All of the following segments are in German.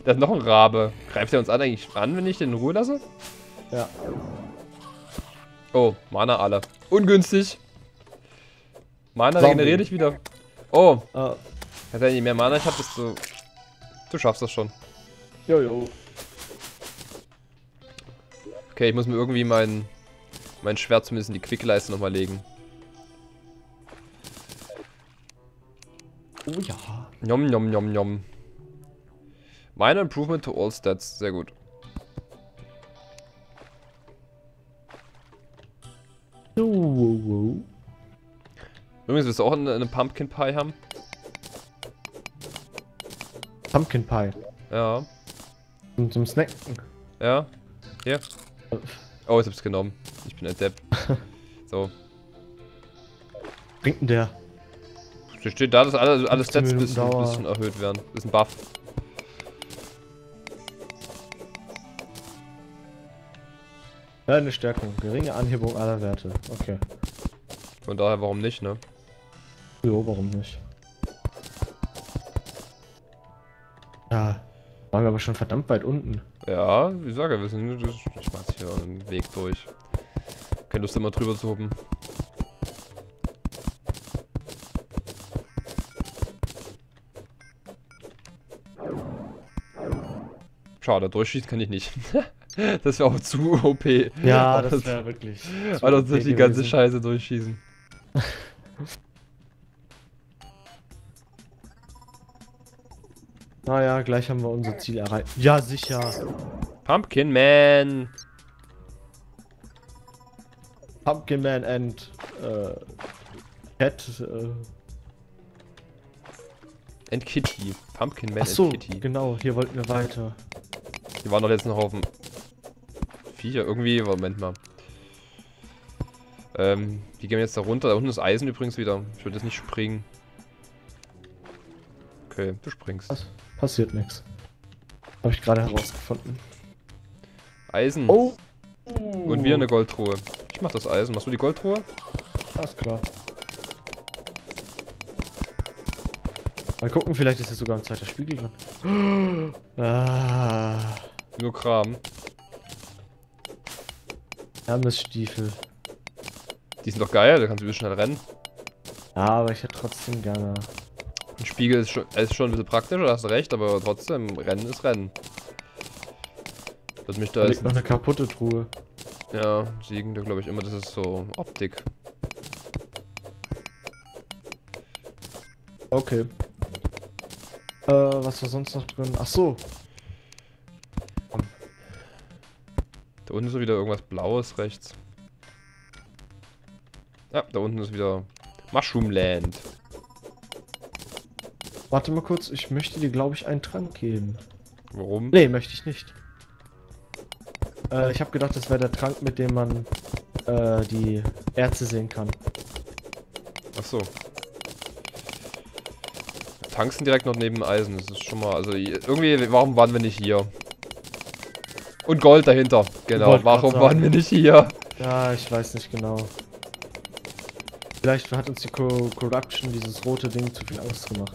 Da ist noch ein Rabe. Greift er uns eigentlich an, wenn ich den in Ruhe lasse? Ja. Oh, Mana alle. Ungünstig. Mana Zombie. regeneriert dich wieder. Oh. Ah. Je mehr Mana ich hab, desto... Du schaffst das schon. Jojo. Okay, ich muss mir irgendwie mein Schwert zumindest in die Quickleiste nochmal legen. Oh ja. Njom, njom, njom, njom. Minor Improvement to all Stats. Sehr gut. Übrigens Übrigens, willst du auch eine Pumpkin Pie haben? Pumpkin Pie. Ja. Zum Snacken. Ja. Hier. Oh, jetzt hab's genommen. Ich bin ein Depp. So. Bringt denn der? Steht da, dass alle Stats ein 15 bisschen Minuten erhöht werden. Das ist ein Buff. Ja, eine Stärkung. Geringe Anhebung aller Werte. Okay. Von daher, warum nicht, ne? Jo, warum nicht? Ja. Waren wir aber schon verdammt weit unten. Ja, wie sage, wir sind. Ich mach hier einen Weg durch. Keine Lust immer drüber zu hoppen. Schade, durchschießen kann ich nicht. Das wäre auch zu OP. Ja, das wäre wirklich. Also durch die ganze gewesen. Scheiße durchschießen. Naja, gleich haben wir unser Ziel erreicht. Ja, sicher. Pumpkin Man. Pumpkin Man and Cat. And Kitty. Pumpkin Man Achso, and Kitty. genau, hier wollten wir weiter. Die waren doch jetzt noch auf dem Viecher. Irgendwie, Moment mal. Wie gehen wir jetzt da runter? Da unten ist Eisen übrigens wieder. Ich würde jetzt nicht springen. Okay, du springst. Was? Passiert nichts. Habe ich gerade herausgefunden. Eisen. Oh! Und wir eine Goldtruhe. Ich mach das Eisen. Machst du die Goldtruhe? Alles klar. Mal gucken, vielleicht ist hier sogar ein zweiter Spiegel drin. Nur Kram. Hermesstiefel. Die sind doch geil, da kannst du ein bisschen schnell rennen. Ja, aber ich hätte trotzdem gerne. Ein Spiegel ist schon ein bisschen praktischer, da hast du recht, aber trotzdem, Rennen ist Rennen. Was mich da Da ist. liegt noch eine kaputte Truhe. Ja, Siegen, da glaube ich immer, das ist so Optik. Okay. Was war sonst noch drin? Ach so. Da unten ist so wieder irgendwas Blaues rechts. Ja, da unten ist wieder Mushroom Land. Warte mal kurz, ich möchte dir, glaube ich, einen Trank geben. Warum? Nee, möchte ich nicht. Ich habe gedacht, das wäre der Trank, mit dem man die Erze sehen kann. Ach so. Tanks sind direkt noch neben Eisen, das ist schon mal, also irgendwie, warum waren wir nicht hier? Und Gold dahinter, genau, Wollte warum grad waren sagen. wir nicht hier? Ja, ich weiß nicht genau. Vielleicht hat uns die Corruption, dieses rote Ding, zu viel Angst gemacht.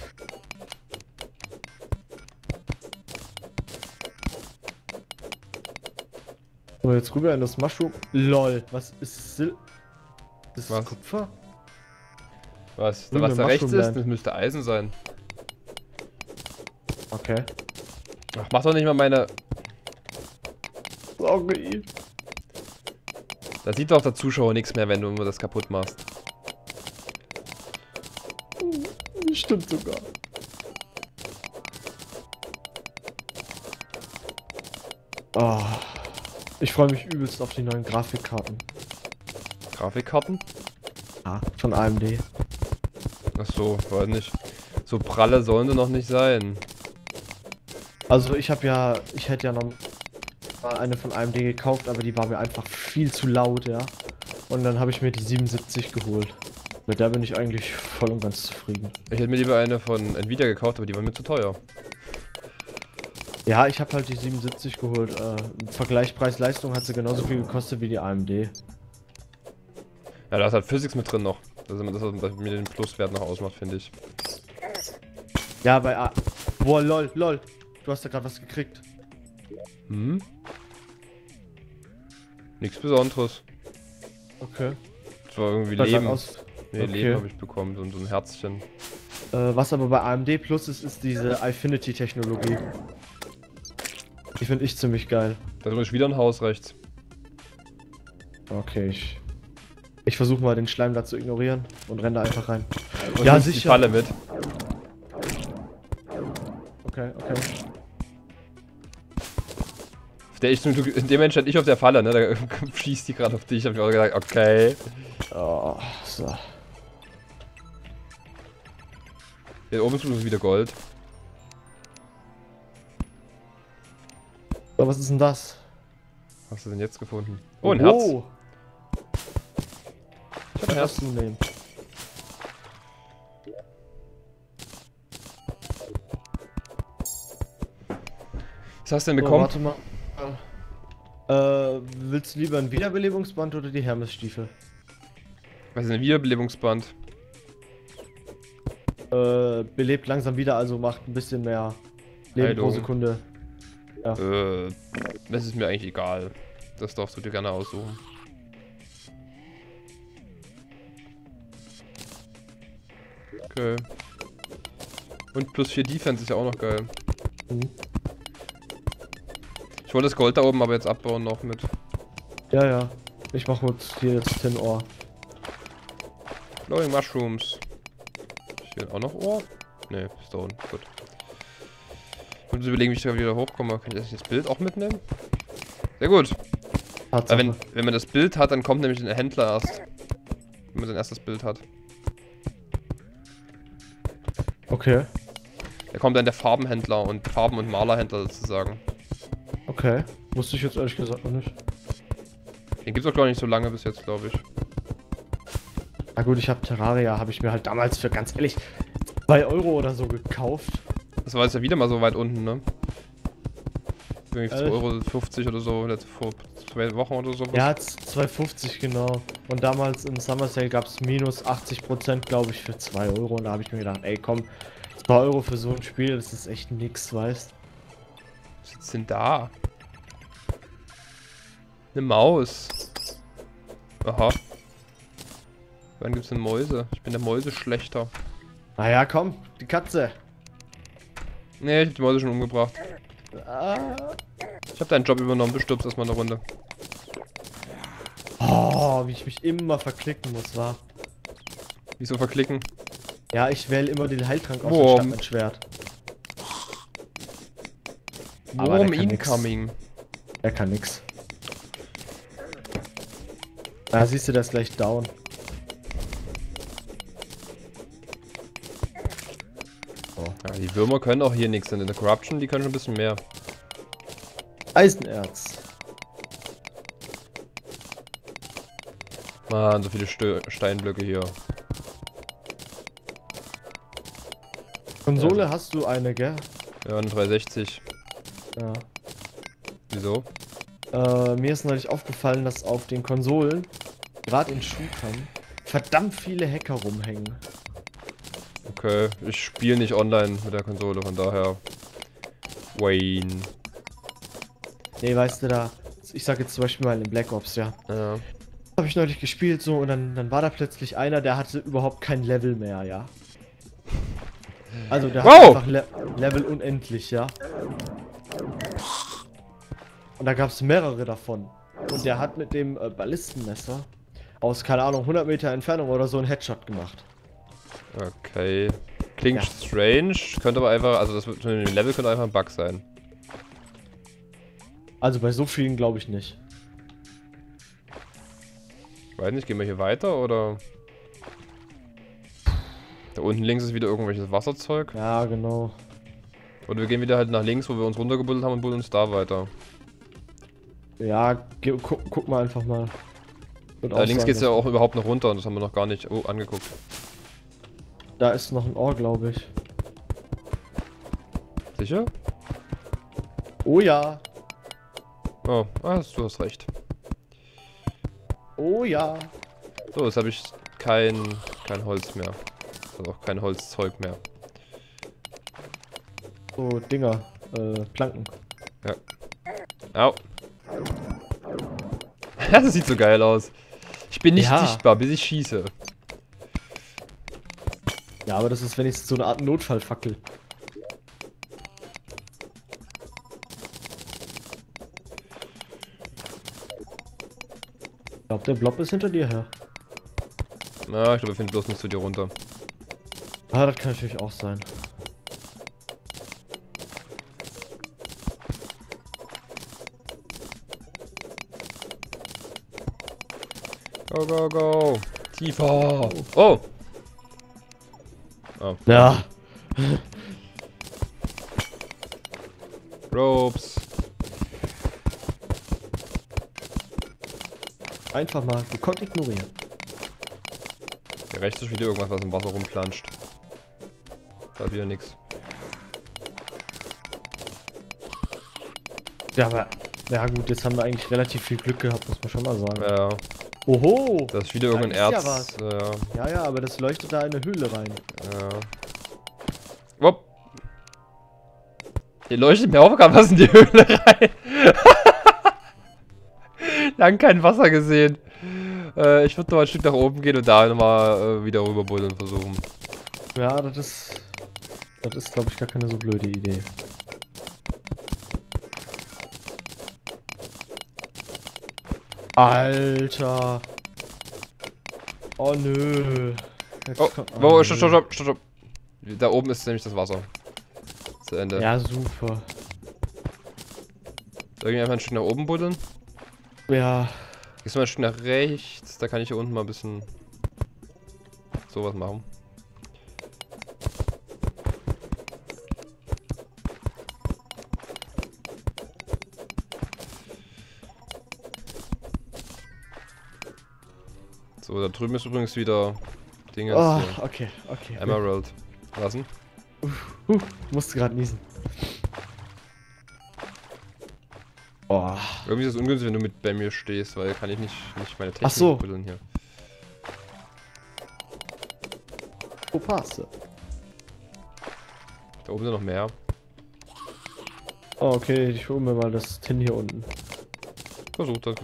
So, jetzt rüber in das Mushroom. LOL, was ist Sil... Ist das Was? Kupfer? Was? Grüne Was da rechts Mushroom ist, Land. das müsste Eisen sein. Okay. Ach, mach doch nicht mal meine... Sorry. Da sieht doch der Zuschauer nichts mehr, wenn du immer das kaputt machst. Stimmt sogar. Oh, ich freue mich übelst auf die neuen Grafikkarten. Grafikkarten? Ah, von AMD. Ach so, weiß nicht. So pralle sollen sie noch nicht sein. Also ich hätte ja noch mal eine von AMD gekauft, aber die war mir einfach viel zu laut, ja. Und dann habe ich mir die 77 geholt. Mit der bin ich eigentlich voll und ganz zufrieden. Ich hätte mir lieber eine von Nvidia gekauft, aber die war mir zu teuer. Ja, ich habe halt die 77 geholt. Im Vergleich Preis-Leistung hat sie genauso viel gekostet wie die AMD. Ja, da ist halt Physics mit drin noch. Das ist das, was mir den Pluswert noch ausmacht, finde ich. Ja, bei Boah, lol. Du hast ja gerade was gekriegt. Hm? Nichts Besonderes. Okay. Das war irgendwie Das sah Leben. aus. Nee, Okay. Leben habe ich bekommen und so ein Herzchen. Was aber bei AMD Plus ist, ist diese Affinity-Technologie. Die finde ich ziemlich geil. Da ist wieder ein Haus rechts. Okay, ich versuche mal den Schleim da zu ignorieren und renne da einfach rein. Und Ja, nimmst die sicher. Falle mit. Okay, okay. In dem Moment stand ich auf der Falle, ne? Da schießt die gerade auf dich. Hab ich auch gedacht, okay. Oh, so. Hier oben ist wieder Gold. So, was ist denn das? Was hast du denn jetzt gefunden? Oh, ein Herz. Ich hab ein Herz. Herz nehmen. Was hast du denn So, bekommen? warte mal. Willst du lieber ein Wiederbelebungsband oder die Hermesstiefel? Was ist ein Wiederbelebungsband? Belebt langsam wieder, also macht ein bisschen mehr Leben pro Heilung. Sekunde. Ja. Das ist mir eigentlich egal. Das darfst du dir gerne aussuchen. Okay. Und plus 4 Defense ist ja auch noch geil. Mhm. Ich wollte das Gold da oben aber jetzt abbauen noch mit. Ja, ja. Ich mach jetzt hier jetzt Tin Ohr. Glowing Mushrooms. Ist hier auch noch Ohr? Ne, Stone. Gut. Ich muss überlegen, wie ich da wieder hochkomme. Kann ich das Bild auch mitnehmen? Sehr gut. Weil wenn man das Bild hat, dann kommt nämlich der Händler erst. Wenn man sein erstes Bild hat. Okay. Da kommt dann der Farbenhändler und Farben- und Malerhändler sozusagen. Okay. Wusste ich jetzt ehrlich gesagt noch nicht. Den gibt's auch gar nicht so lange bis jetzt, glaube ich. Na gut, ich habe Terraria, habe ich mir halt damals für ganz ehrlich 2 Euro oder so gekauft. Das war jetzt ja wieder mal so weit unten, ne? Irgendwie für 2,50 € oder so, vor 2 Wochen oder so. Ja, 2,50 genau. Und damals im Summer Sale gab es minus 80%, glaube ich, für 2 Euro. Und da habe ich mir gedacht, ey komm, 2 Euro für so ein Spiel, das ist echt nix, weißt? Was ist denn da? Eine Maus. Aha. Wann gibt's denn Mäuse? Ich bin der Mäuseschlechter. Naja, komm, die Katze. Nee, ich hab die Mäuse schon umgebracht. Ah. Ich hab deinen Job übernommen, du stirbst erstmal eine Runde. Oh, wie ich mich immer verklicken muss, wa? Wieso verklicken? Ja, ich wähle immer den Heiltrank aus Wurm. anstatt mein Schwert. Aber Wurm der kann nix. incoming. Er kann nix. Da siehst du, das gleich down. Ja, die Würmer können auch hier nichts. In der Corruption, die können schon ein bisschen mehr. Eisenerz. Mann, so viele Steinblöcke hier. Konsole hast du eine, gell? Ja, eine 360. Ja. Wieso? Mir ist neulich aufgefallen, dass auf den Konsolen, gerade in Shootern, verdammt viele Hacker rumhängen. Okay, ich spiele nicht online mit der Konsole, von daher. Wayne. Nee, weißt du da, ich sag jetzt zum Beispiel mal in Black Ops, ja. Ja. Habe ich neulich gespielt so und dann war da plötzlich einer, der hatte überhaupt kein Level mehr, ja. Also der hat Wow! einfach Level unendlich, ja. Und da gab es mehrere davon. Und der hat mit dem Ballistenmesser aus, keine Ahnung, 100 Meter Entfernung oder so einen Headshot gemacht. Okay. Klingt Ja. strange, könnte aber einfach, also das Level könnte einfach ein Bug sein. Also bei so vielen glaube ich nicht. Ich weiß nicht, gehen wir hier weiter oder? Da unten links ist wieder irgendwelches Wasserzeug. Ja, genau. Oder wir gehen wieder halt nach links, wo wir uns runtergebuddelt haben und buddeln uns da weiter. Ja, guck mal einfach mal. Da links geht's ja auch überhaupt noch runter und das haben wir noch gar nicht angeguckt. Da ist noch ein Ohr, glaube ich. Sicher? Oh ja. Oh, du hast recht. Oh ja. So, jetzt habe ich kein Holz mehr. Also auch kein Holzzeug mehr. So, Dinger. Planken. Ja. Au. Das sieht so geil aus. Ich bin nicht sichtbar, bis ich schieße. Ja, aber das ist wenigstens so eine Art Notfallfackel. Ich glaube, der Blob ist hinter dir her. Na, ich glaube, wir finden bloß nicht zu dir runter. Ah, das kann natürlich auch sein. Go, go, go. Tiefer. Oh. Oh. Ja. Ropes. Einfach mal gekonnt ignorieren. Der rechts ist wieder irgendwas, was im Wasser rumplanscht. Da hat wieder nix. Ja, aber... Ja gut, jetzt haben wir eigentlich relativ viel Glück gehabt, muss man schon mal sagen. Ja. Oho! Da ist wieder irgendein Da ist ja Erz. was. Ja, aber das leuchtet da in eine Höhle rein. Ja. Wupp. Hier leuchtet mir auch gerade was in die Höhle rein. Lang kein Wasser gesehen. Ich würde noch ein Stück nach oben gehen und da nochmal wieder rüber buddeln versuchen. Ja, das ist glaube ich gar keine so blöde Idee. Alter. Oh nö. Jetzt Stopp. Da oben ist nämlich das Wasser. Zu Ende. Ja, super. Soll ich einfach ein Stück nach oben buddeln? Ja. Gehst du mal ein Stück nach rechts? Da kann ich hier unten mal ein bisschen sowas machen. So, da drüben ist übrigens wieder Dinge. Oh, okay. Emerald. Lassen. Musste gerade niesen. Oh. Irgendwie ist es ungünstig, wenn du bei mir stehst, weil kann ich nicht meine Technik buddeln hier. Wo passt du? Da oben sind noch mehr. Oh, okay, ich hole mir mal das Tin hier unten. Versuch das.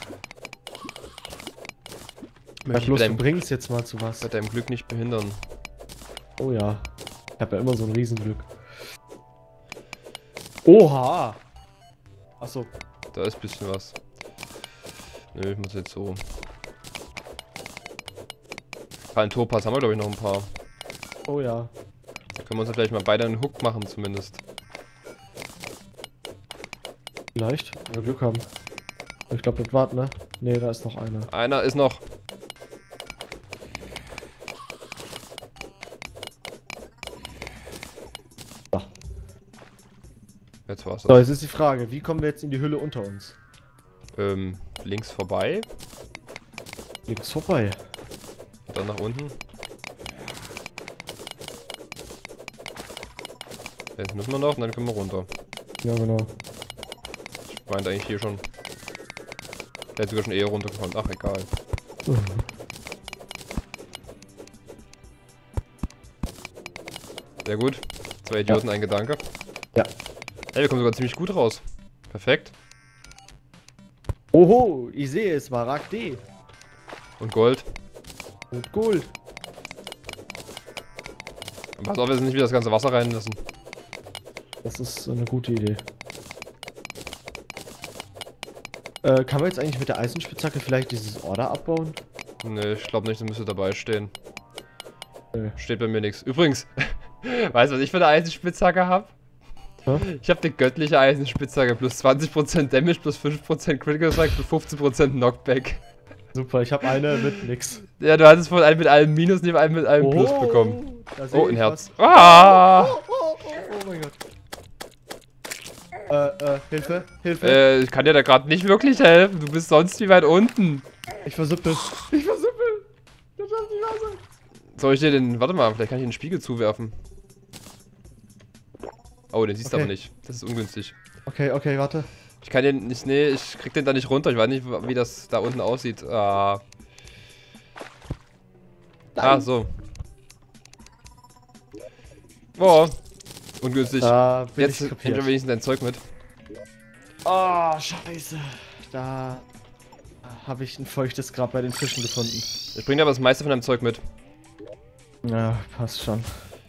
Bleib bloß, du bringst jetzt mal zu was. Bei deinem Glück nicht behindern. Oh ja. Ich hab ja immer so ein Riesenglück. Oha! Achso. Da ist ein bisschen was. Nö, ich muss jetzt so. Ein Topaz haben wir, glaube ich, noch ein paar. Oh ja. Da können wir uns ja vielleicht mal beide einen Hook machen, zumindest. Vielleicht, wenn wir Glück haben. Ich glaube, das warten, ne? Ne, da ist noch einer. Einer ist noch. So. Jetzt war's das. So, jetzt ist die Frage, wie kommen wir jetzt in die Hülle unter uns? Links vorbei. Links vorbei. Und dann nach unten. Jetzt müssen wir noch und dann können wir runter. Ja, genau. Ich meinte eigentlich hier schon. Der hat sogar schon eher runtergekommen. Ach, egal. Sehr gut. Zwei Idioten, ein Gedanke. Ja. Ey, wir kommen sogar ziemlich gut raus. Perfekt. Oho, ich sehe es, Smaragd. Und Gold. Und Gold. Pass auf, wir sind nicht wieder das ganze Wasser reinlassen. Das ist eine gute Idee. Kann man jetzt eigentlich mit der Eisenspitzhacke vielleicht dieses Order abbauen? Ne, ich glaube nicht, das müsste dabei stehen. Nee. Steht bei mir nichts. Übrigens, weißt du, was ich für eine Eisenspitzhacke habe? Ich habe die göttliche Eisenspitzhacke. Plus 20% Damage, plus 5% Critical Strike, plus 15% Knockback. Super, ich habe eine mit nix. Ja, du hattest von einem mit allem Minus, neben einem mit allem Plus bekommen. Oh, ein Herz. Was. Ah! Oh mein Gott. Hilfe, Hilfe. Ich kann dir da gerade nicht wirklich helfen. Du bist sonst wie weit unten. Ich versuppel. Ich versuppel. Das darf nicht wahr sein. Soll ich dir den... Warte mal, vielleicht kann ich den Spiegel zuwerfen. Oh, den siehst du aber nicht. Das ist ungünstig. Okay, warte. Ich kann den nicht... Nee, ich krieg den da nicht runter. Ich weiß nicht, wie das da unten aussieht. Ah. Ah, so. Boah. Ungünstig. Bin Jetzt ich nimm kapiert. wenigstens dein Zeug mit. Oh, scheiße. Da habe ich ein feuchtes Grab bei den Fischen gefunden. Ich bring dir aber das meiste von deinem Zeug mit. Ja, passt schon.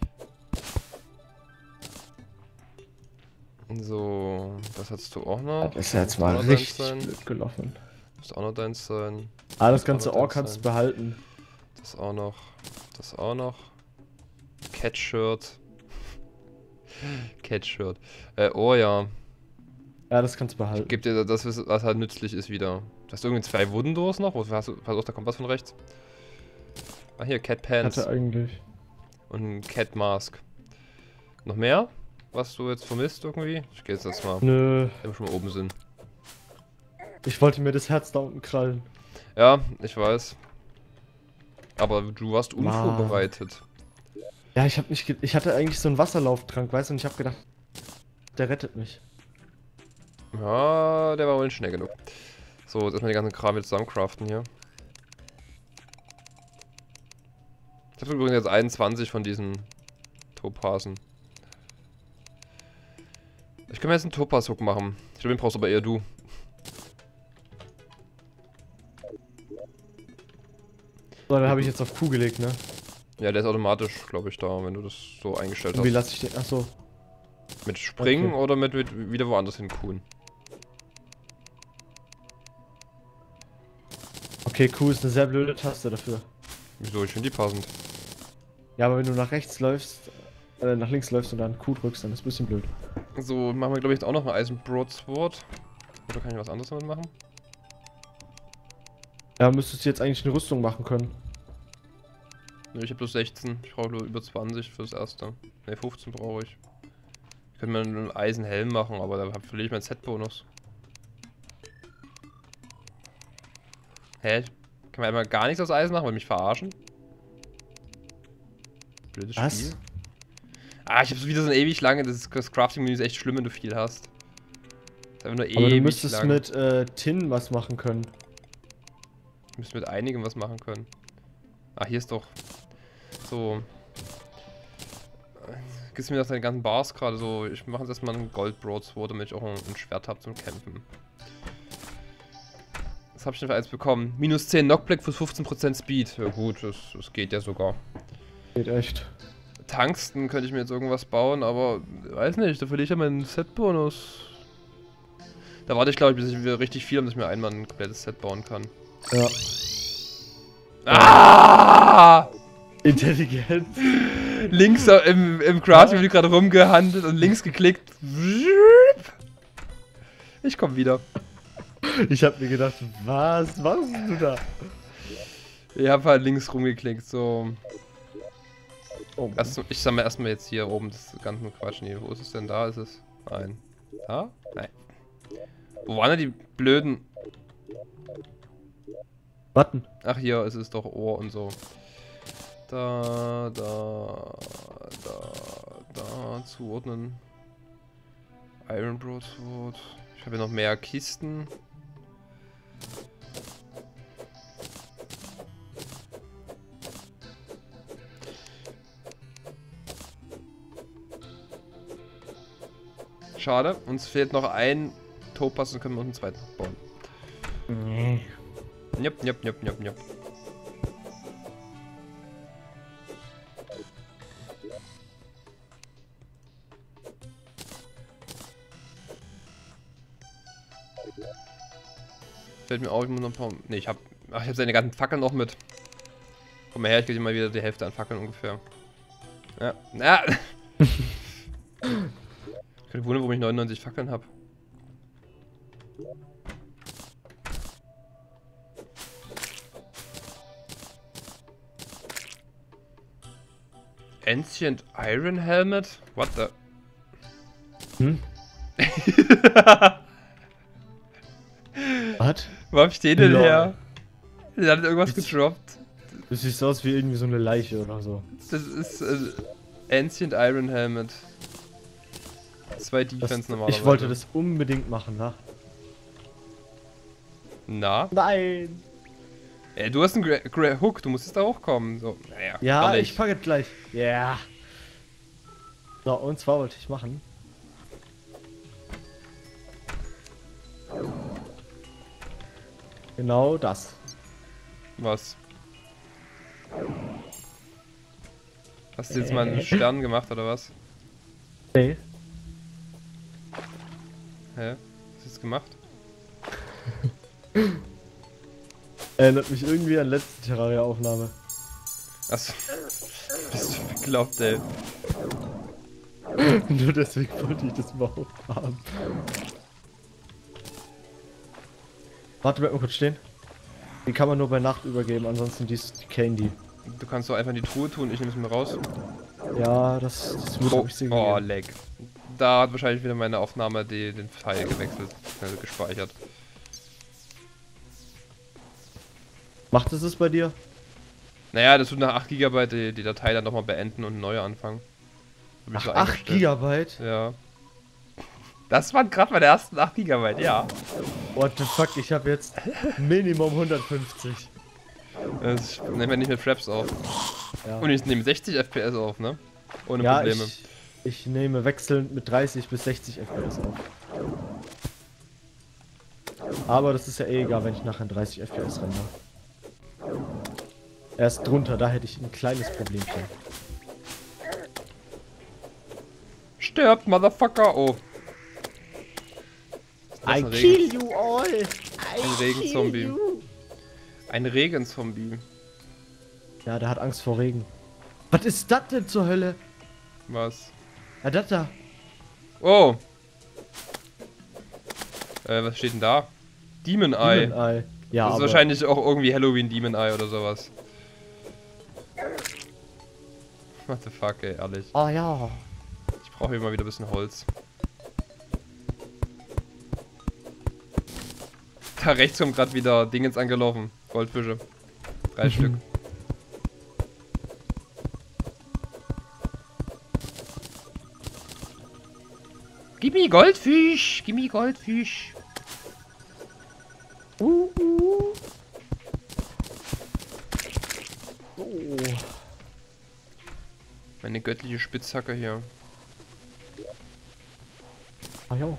So, das hast du auch noch. Das ist ja jetzt Muss mal auch noch richtig deins sein. blöd gelaufen. Muss auch noch deins sein. Ah, das Muss auch ganze noch Ohr deins kannst du sein. behalten. Das auch noch. Das auch noch. Cat-Shirt. Cat-Shirt. Oh ja. Ja, das kannst du behalten. Gib dir das, was halt nützlich ist, wieder. Hast du irgendwie 2 Wooden-Doors noch? Pass auf, da kommt was von rechts. Ah, hier, Cat Pants. Hatte eigentlich. Und ein Cat Mask. Noch mehr? Was du jetzt vermisst irgendwie? Ich geh jetzt erstmal, Nö, wenn wir schon mal oben sind. ich wollte mir das Herz da unten krallen. Ja, ich weiß. Aber du warst Mann. unvorbereitet. Ja, ich hab nicht ich hatte eigentlich so einen Wasserlauftrank, weißt du, und ich hab gedacht, der rettet mich. Ja, der war wohl nicht schnell genug. So, jetzt erstmal die ganzen Kram wieder zusammencraften hier. Ich habe übrigens jetzt 21 von diesen Topasen. Ich kann mir jetzt einen Topaz-Hook machen. Ich glaube, den brauchst aber eher du. So, dann habe ich jetzt auf Q gelegt, ne? Ja, der ist automatisch, glaube ich, da, wenn du das so eingestellt Und wie hast. lasse ich den? Achso. Mit Springen Okay. oder mit wieder woanders hin kuhen? Okay, Q ist eine sehr blöde Taste dafür. Wieso? Ich finde die passend. Ja, aber wenn du nach rechts läufst, nach links läufst und dann Q drückst, dann ist ein bisschen blöd. So, machen wir, glaube ich, jetzt auch noch ein Eisen Broadsword. Oder kann ich was anderes damit machen? Ja, müsstest du jetzt eigentlich eine Rüstung machen können. Ne, ich habe bloß 16. Ich brauche nur über 20 fürs erste. Ne, 15 brauche ich. Ich könnte mir einen Eisenhelm machen, aber da verliere ich meinen Set-Bonus. Hä? Kann man einmal gar nichts aus Eisen machen, weil mich verarschen? Blödes Was? Spiel. Ah, ich habe so wieder so ein ewig lange. Das Crafting-Menü ist echt schlimm, wenn du viel hast. Das ist einfach nur Aber du ewig müsstest lang. mit Tin was machen können. Ich müsste mit einigem was machen können. Ah, hier ist doch. So. Gibst mir doch deine ganzen Bars gerade so. Ich mache jetzt erstmal einen Gold Broadsword, damit ich auch ein Schwert habe zum Kämpfen. Was habe ich denn für eins bekommen? Minus 10 Knockback für 15% Speed. Ja gut, das geht ja sogar. Geht echt. Tungsten könnte ich mir jetzt irgendwas bauen, aber weiß nicht, da verliere ich ja meinen Set-Bonus. Da warte ich, glaube ich, bis ich wieder richtig viel habe, dass ich mir einmal ein komplettes Set bauen kann. Ja. Ah! Intelligent. Links im Crafting wird gerade rumgehandelt und links geklickt. Ich komme wieder. Ich hab mir gedacht, was machst du da? Ich habe halt links rumgeklickt, so. Oh, Ich sammle erstmal jetzt hier oben das ganze Quatsch. Nee, wo ist es denn? Da ist es. Nein. Da? Nein. Wo waren denn die blöden... Button. Ach, hier ist es doch Ohr und so. Da zuordnen. Iron Broadsword. Ich habe hier noch mehr Kisten. Schade, uns fehlt noch ein Topaz und können wir uns einen zweiten bauen. Nee. Jupp, jupp, jupp, jupp, jupp. Fällt mir auf, ich muss noch ein paar... Ne, ich hab seine ganzen Fackeln noch mit. Komm mal her, ich gebe dir mal wieder die Hälfte an Fackeln ungefähr. Ja. Ja. Ich könnte wundern, warum ich 99 Fackeln habe. Ancient Iron Helmet? What the... Hm? Was? Wo hab ich den denn Lol. her? Der hat irgendwas gedroppt. Du siehst aus wie irgendwie so eine Leiche oder so. Das ist Ancient Iron Helmet. 2 Defense normalerweise. Ich wollte das unbedingt machen, ne? Na? Nein! Du hast einen Hook, du musst jetzt da hochkommen. So, naja. Ja, ehrlich. ich packe es gleich. Ja. So, und zwar wollte ich machen. Genau das. Was? Hast du jetzt mal einen Stern gemacht oder was? Nee. Hä? Hast du jetzt gemacht? Erinnert mich irgendwie an letzte Terraria-Aufnahme. Achso. Bist du bekloppt, ey. Nur deswegen wollte ich das überhaupt haben. Warte, bleib mal kurz stehen. Die kann man nur bei Nacht übergeben, ansonsten die Candy. Du kannst doch einfach in die Truhe tun, ich nehme es mir raus. Ja, das wird Oh, ich sie oh, gegeben. lag. Da hat wahrscheinlich wieder meine Aufnahme den Pfeil gewechselt, also gespeichert. Macht es bei dir? Naja, das tut nach 8 GB die Datei dann nochmal beenden und neu anfangen. Hab ich Ach, so 8 eingestellt. Gigabyte? Ja. Das waren gerade meine ersten 8 GB, ja. What the fuck, ich habe jetzt Minimum 150. Das nehmen wir nicht mit Fraps auf. Ja, Und ich nehme 60 FPS auf, ne? Ohne ja Probleme. ich nehme wechselnd mit 30 bis 60 FPS auf. Aber das ist ja eh egal, wenn ich nachher 30 FPS renne. Er ist drunter, da hätte ich ein kleines Problemchen. Stirbt, Motherfucker! Oh. Das ist ein Regen- you all! Ein Regenzombie. Ein Regenzombie. Ja, der hat Angst vor Regen. Was ist das denn zur Hölle? Was? Ja, das da. Oh! Was steht denn da? Demon Eye. Demon Eye. Ja, Das ist aber wahrscheinlich auch irgendwie Halloween Demon Eye oder sowas. What the fuck, ey, ehrlich. Ah ja. Ich brauche hier mal wieder ein bisschen Holz. Da rechts kommt gerade wieder Dingens angelaufen. Goldfische. 3 Stück. Gib mir Goldfisch! Gib mir Goldfisch! Oh. Meine göttliche Spitzhacke hier. Ah ja.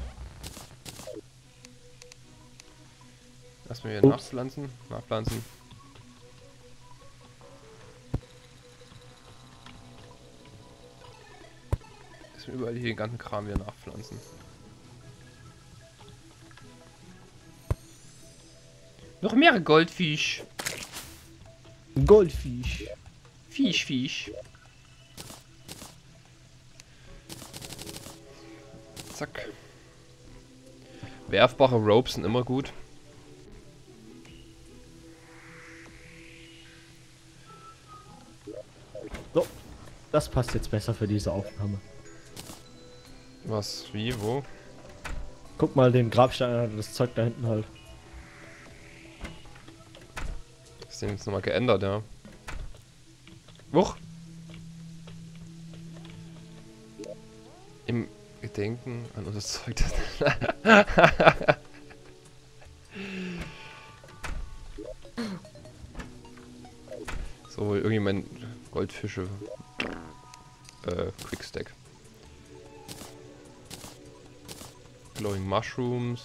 Lass mir hier Ups. nachpflanzen. Lass mir überall hier den ganzen Kram wieder nachpflanzen. Noch mehr Goldfisch. Goldfisch. Fisch. Zack. Werfbare Ropes sind immer gut. So. Das passt jetzt besser für diese Aufnahme. Was? Wie? Wo? Guck mal den Grabstein an, das Zeug da hinten halt. Ist den jetzt nochmal geändert, ja. Wuch! Im Gedenken an unser Zeug. So, irgendwie mein Goldfische. Quickstack. Glowing Mushrooms.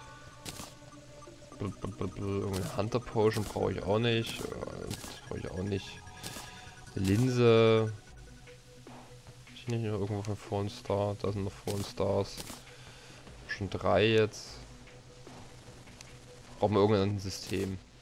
Irgendeine Hunter Potion brauche ich auch nicht. Das brauche ich auch nicht. Eine Linse. Ich nicht noch irgendwo von Fallen Star. Da sind noch Fallen Stars. Schon 3 jetzt. Brauchen wir irgendein System.